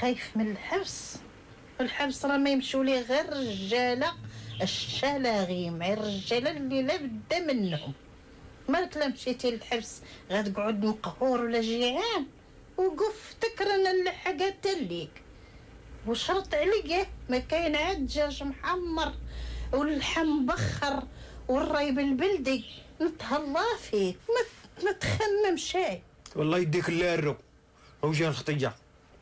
خايف من الحبس. الحبس راه ما يمشوا ليه غير الرجاله الشلاغيم، الرجاله اللي لا بد منهم. مالك لا مشيتي للحبس غتقعد مقهور ولا جيعان؟ وقف تكرن اللحقات ليك وشرط عليك ما كاين عاد دجاج محمر واللحم مبخر والرايب البلدي. نتهلا فيك ما تخممش. والله يديك اللارو وجا الخطيه.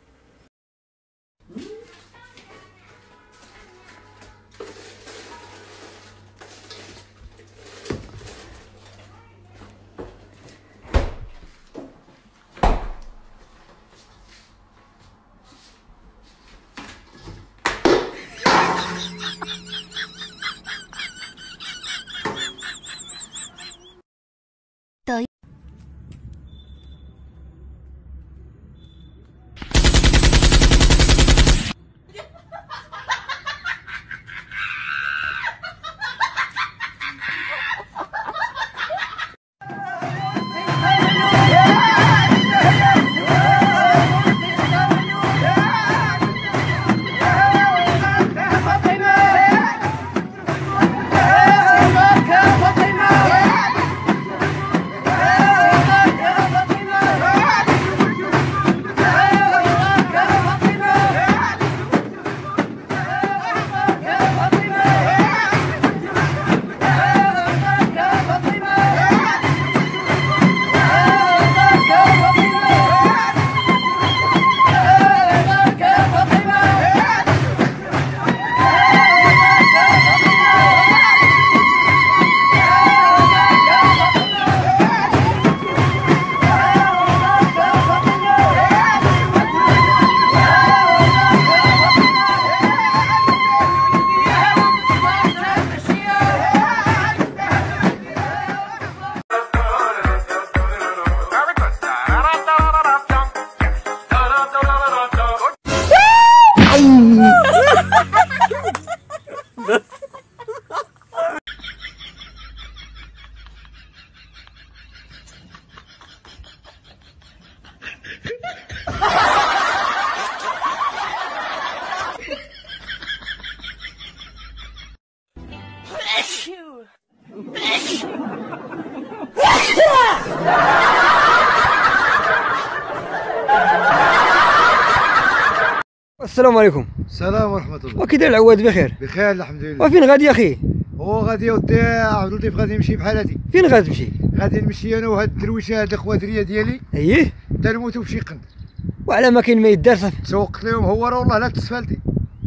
السلام عليكم. السلام ورحمة الله. وكي داير العواد؟ بخير بخير الحمد لله. وفين غادي يا اخي؟ هو غادي يا ودي عبد اللطيف غادي نمشي بحال هادي. فين غادي تمشي؟ غادي نمشي انا وهاد الدرويشه هاد الخوادريه ديالي. اييه حتى نموتو في شي قند. وعلى ما كاين ما يدار صافي. تسوقت لهم هو راه والله لا تسفلتي.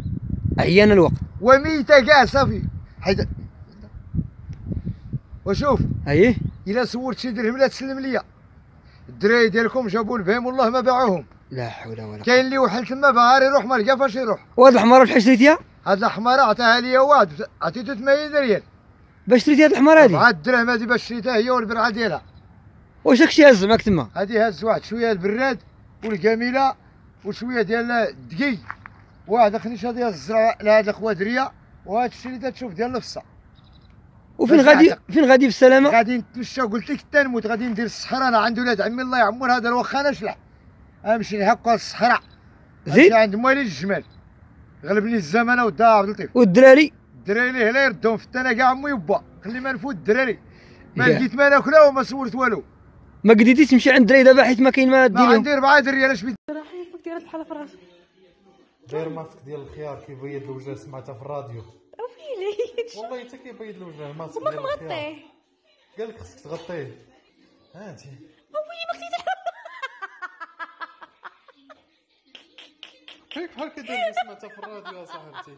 عيانا الوقت. وميته كاع صافي. حيت وشوف اييه الا صورت شي درهم لا تسلم ليا. الدراري ديالكم جابوا البهيم والله ما باعوهم. لا حول ولا قوة. كاين اللي وحل تما باغي يروح ما لقى فاش يروح. وهاد الحماره بحال شريتيها؟ هاد الحماره عطاها ليا واحد عطيتو 80 ريال. باش شريتي هاد الحماره هادي؟ 4 دراهم هادي باش شريتها هي والبرعه ديالها. واش داكشي هاز معاك تما؟ هادي هاز واحد شويه البراد والكاميله وشويه ديال الدقي واحد خنيشه ديال الزرع لهاد الخوادريه وهاد الشيء اللي تشوف ديال الفصه. وفين غادي؟ فين غادي بالسلامه؟ غادي نتمشى قلت لك حتى نموت. غادي ندير الصحراء. انا عند ولاد عمي الله يعمر هذا واخا انا شلح امشي نهكا الصحراء. زيد عند موالي الجمال غلبني الزمن ودا عبد اللطيف. والدراري؟ الدراري ليه لا يردهم في انا كاع امي وبا خلي ما نفوت الدراري. ما لقيت ما ناكلها وما صورت والو. ما قديتيش تمشي عند الدراري دابا حيت ما كاين ما دير لهم؟ ما عندي 4 دريال اش بيدير؟ راحيك دايره بحال في راسك. داير ماسك ديال الخيار كيبيض الوجه سمعتها في الراديو. ويلي والله حتى كيبيض الوجه ماسك وما ديال الخيار. مغطيه. قال لك خصك تغطيه. ها انت ويلي ما خديتش. كيف بحال كدير اللي سمعتها في الراديو يا صاحبتي.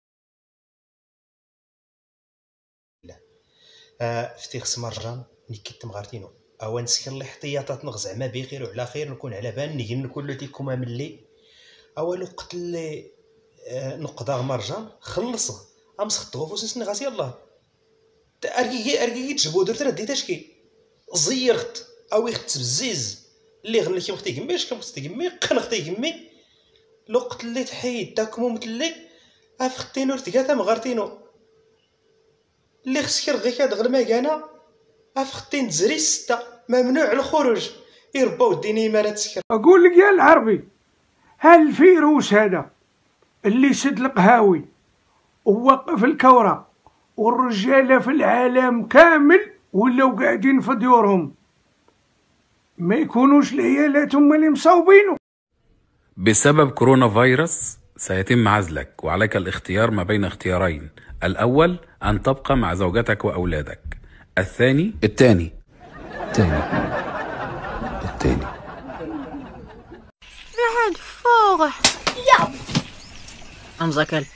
فتيخ مرجان نكيت مغارتينو اوان سكر لي احتياطات نغ زعما بخير وعلى خير نكون على بال نجي كل تيكوما ملي اولو قتل نقدر مرجان خلصها امسخ طوفوس غاسي الله اركي تجبو درت راه ديت اشكي زيرت او يخت بزيز اللي غني كي مختي كميش كمختي كمي قنختي كمي لو قتل تحيد داكمو متلي افختينو رتكاتا مغارتينو اللي خسكر غير كاد غير ماكانا افختين تزري 6 ممنوع الخروج يرباو الديني مالات سكر. اقول لك يا العربي هالفيروس هذا اللي سد القهاوي ووقف الكورة والرجالة في العالم كامل ولاو قاعدين في ديورهم، ما يكونوش العيالات هما اللي مصوبينه. بسبب كورونا فيروس سيتم عزلك، وعليك الاختيار ما بين اختيارين: الأول أن تبقى مع زوجتك وأولادك، الثاني الثاني لحد فوق يا أمزكل